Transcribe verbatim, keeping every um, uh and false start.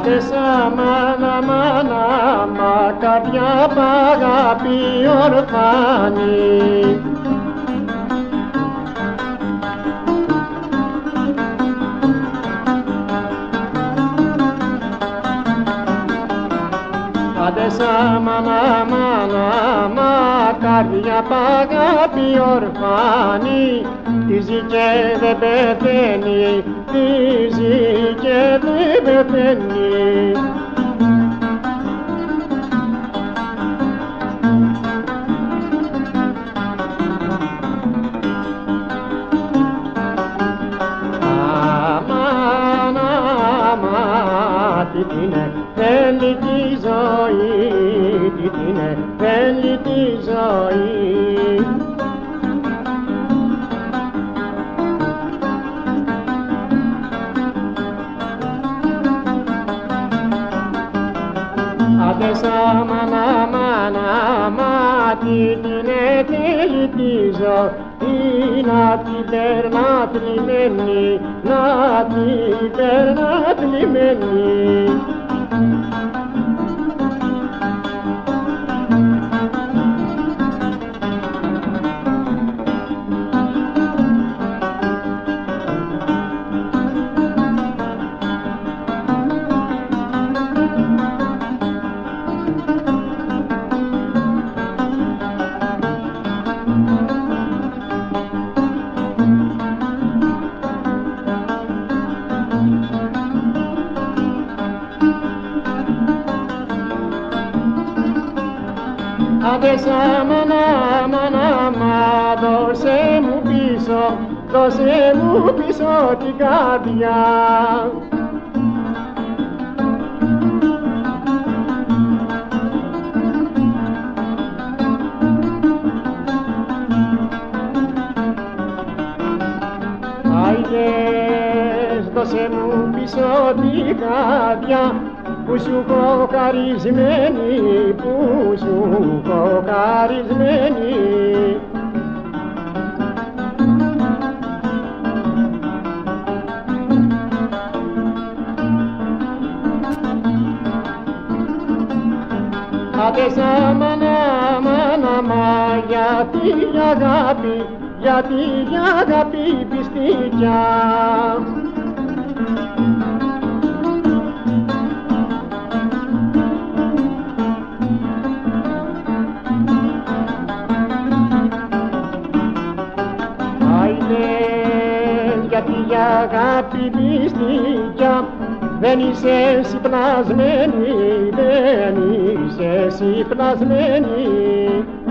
Άντες αμάν, αμάν, αμά, καρδιά π' αγάπη ορφάνη. Άντες αμάν, αμάν, αμά, καρδιά π' αγάπη ορφάνη. Τη ζει και δεν πεθαίνει, τη ζει και δεν πεθαίνει. Αμάν, αμάν, τι τίνε, θέλει τη ζωή, τι τίνε, θέλει τη ζωή. Άντες αμάν, αμάν, αμάν, τι τίνε, θέλει τη ζωή, να την περνά θλιμμένη, να την περνά θλιμμένη. Άντες αμάν, αμάν, αμάν, δώσε μου πίσω, δώσε μου πίσω την καρδιά. Άιντες, δώσε μου πίσω την καρδιά, που σου κοκαρισμένη, που σου κοκαρισμένη. Άντες αμάν, αμάν, αμάν, γιατί η αγάπη, γιατί η αγάπη πιστικιά. Γιατί η αγάπη πιστικιά, δεν είσαι εσύ πλασμένη, δεν είσαι εσύ πλασμένη.